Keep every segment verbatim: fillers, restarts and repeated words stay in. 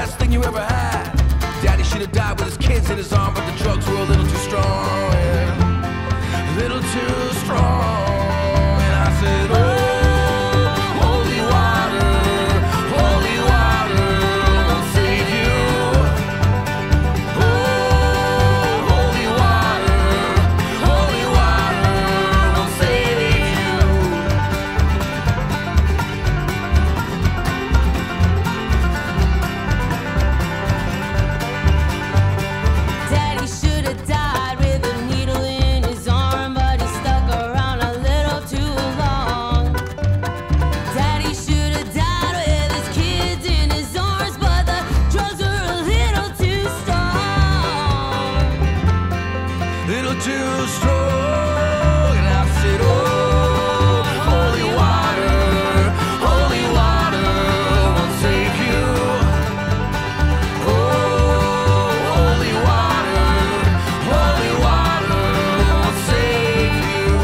best thing you ever had. Daddy should have died with his kids in his arm, but the drugs were a little too strong, yeah. A little too strong. And I said, oh, holy water, holy water will save you. Oh, holy water, holy water will save you. Daddy should have died with a needle in his arm, but he stuck around a little too long. Daddy should have died with his kids in his arms, but the drugs were a little too strong. Little too strong. And I said, oh, holy water, holy water will save you. Oh, holy water, holy water will save you.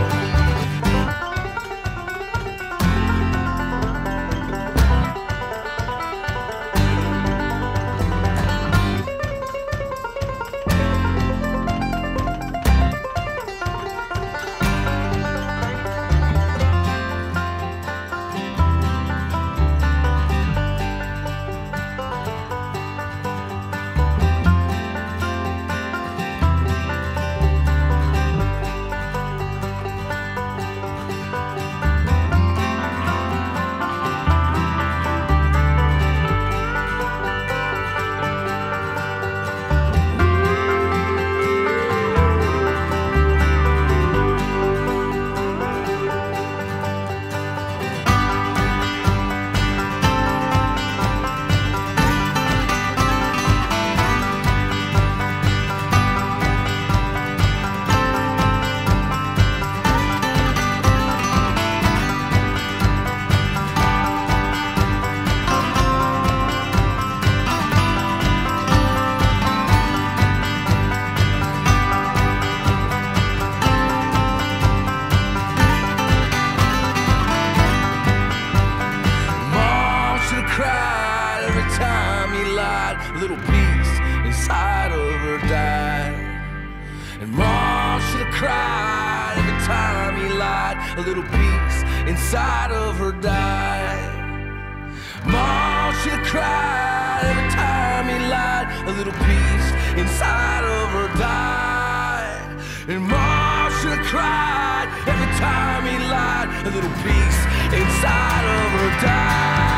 Mom should have cried every time he lied. A little piece inside of her died. And Mom should have cried every time he lied. A little piece inside of her died. Mom should have cried every time he lied. A little piece inside of her died. And Mom should have cried every time he lied. A little piece inside of her died.